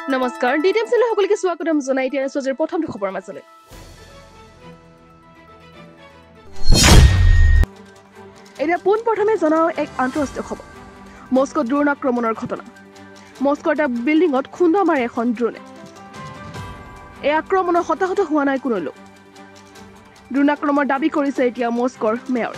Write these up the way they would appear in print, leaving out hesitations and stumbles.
নমস্কাৰ ডিটেম চেনেল সকলোকে স্বাগতম জনাই এতিয়া সজৰ প্ৰথমটো খবৰ মাজলে এতিয়া পোনপ্ৰথমে জনাও এক আন্তঃৰাষ্ট্ৰীয় খবৰ মস্কোত ড্ৰোন আক্ৰমণৰ ঘটনা মস্কোৰ এটা বিল্ডিঙত খুন্দা মাৰে এখন ড্ৰোনে এই আক্ৰমণৰ হতাহত হোৱা নাই কোনো লোক ড্ৰোন আক্ৰমণৰ দাবী কৰিছে এতিয়া মস্কোৰ মেয়ৰ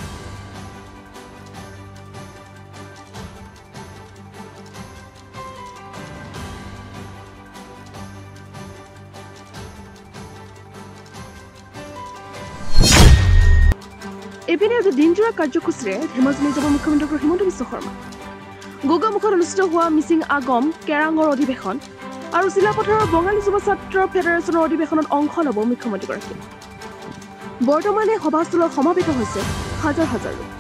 এপিনে আজি দিনজোৰা কাৰ্যসূচীৰে ধেমাজি যাব মুখ্যমন্ত্ৰী হিমন্ত বিশ্ব শৰ্মা গোগামুখত অনুষ্ঠিত হোৱা মিচিং আগম কেৰাঙৰ অধিৱেশন আৰু চিলাপথাৰৰ বঙালী যুৱ ছাত্ৰ ফেডাৰেশ্যনৰ অধিৱেশনত অংশ ল'ব মুখ্যমন্ত্ৰীগৰাকী বৰ্তমানে সভাস্থলত সমাবেত হৈছে হাজাৰ হাজাৰ লোক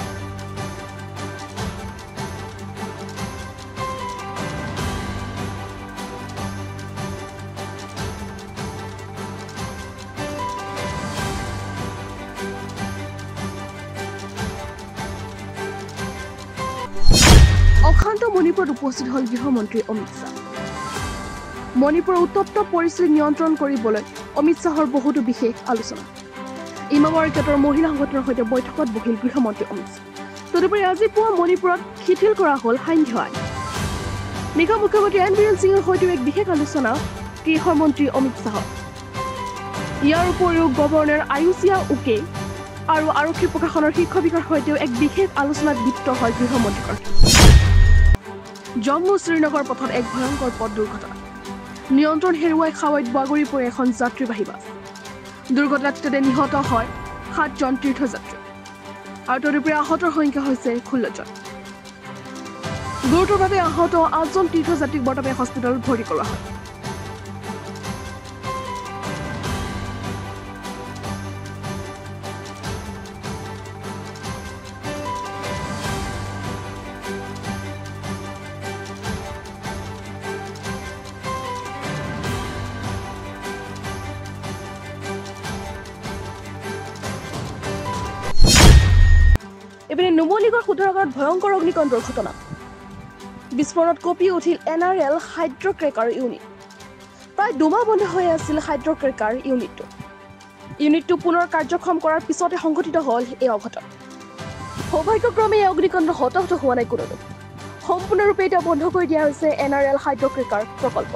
অশান্ত মণিপুৰত উপস্থিত হল গৃহমন্ত্ৰী অমিত শ্বাহ মণিপুৰৰ উত্তপ্ত পৰিস্থিতি নিয়ন্ত্ৰণ কৰিবলৈ অমিত শ্বাহৰ বহুতো বিশেষ আলোচনা ইমামৰিকেটৰ মহিলা সংগঠনৰ সৈতে বৈঠকত বহিল গৃহমন্ত্ৰী অমিত শ্বাহ তদুপৰি আজি পুৱা মণিপুৰত শিথিল কৰা হল সান্ধ্য আইন নিশা মুখ্যমন্ত্ৰী এন বীৰেন সিঙৰ সৈতে এক বিশেষ আলোচনা গৃহমন্ত্ৰী অমিত শ্বাহৰ ইয়াৰ উপৰিও গভৰ্ণৰ আয়ুষিয়া উকে আৰু আৰক্ষী প্ৰশাসনৰ শীৰ্ষ বিষয়াৰ সৈতেও এক বিশেষ আলোচনাত লিপ্ত হয় গৃহমন্ত্ৰীগৰাকী জম্মু শ্ৰীনগৰ পথত এক ভয়ংকৰ পথ দুৰ্ঘটনা নিয়ন্ত্ৰণ হেৰুৱাই খাৱৈত বাগৰি পৰে এখন যাত্ৰীবাহী বাছ দুৰ্ঘটনাত নিহত হয় 7জন তীৰ্থযাত্ৰী আৰু তদুপৰি আহতৰ সংখ্যা হৈছে 16জন গুৰুতৰভাৱে আহত 8জন তীৰ্থযাত্ৰীক বৰ্তমান হস্পিটেলত ভৰ্তি কৰোৱা হয় এপিনে নুমলীগড় সুদৰাগড়ত ভয়ংকৰ অগ্নিকাণ্ডৰ ঘটনা বিস্ফোৰণত কঁপি উঠিল NRL হাইড্ৰক্ৰেকাৰ ইউনিট প্ৰায় দুমাহ বন্ধ হৈ আছিল হাইড্ৰক্ৰেকাৰ ইউনিটটো পুনৰ কাৰ্যক্ষম কৰাৰ পিছতে সংঘটিত হল এই অঘটন সৌভাগ্যক্ৰমে এই অগ্নিকাণ্ড হতাহত হোৱা নাই কোনো লোক সম্পূৰ্ণৰূপে এতিয়া বন্ধ কৰি দিয়া হৈছে NRL হাইড্ৰক্ৰেকাৰ প্ৰকল্প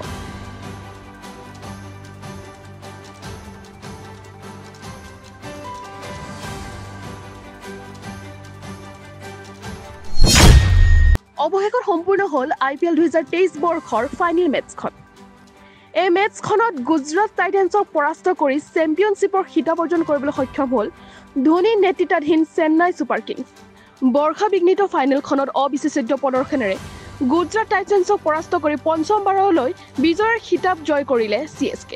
অৱশেষত সম্পূৰ্ণ হল IPL 2023 বৰ্ষৰ ফাইনেল মেচখন এই মেচখনত গুজৰাট টাইটেন্সক পৰাস্ত কৰি চেম্পিয়নশ্বিপৰ খিতাপ অৰ্জন কৰিবলৈ সক্ষম হল ধোনী নেতৃত্বাধীন চেন্নাই ছুপাৰ কিংছ বৰ্ষা বিঘ্নিত ফাইনেলখনত অবিশ্বাস্য প্ৰদৰ্শনেৰে গুজৰাট টাইটেন্সক পৰাস্ত কৰি পঞ্চমবাৰলৈ বিজয়ৰ খিতাপ জয় কৰিলে CSK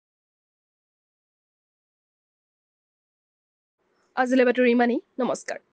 আজিলৈ বাতৰি ইমানেই নমস্কাৰ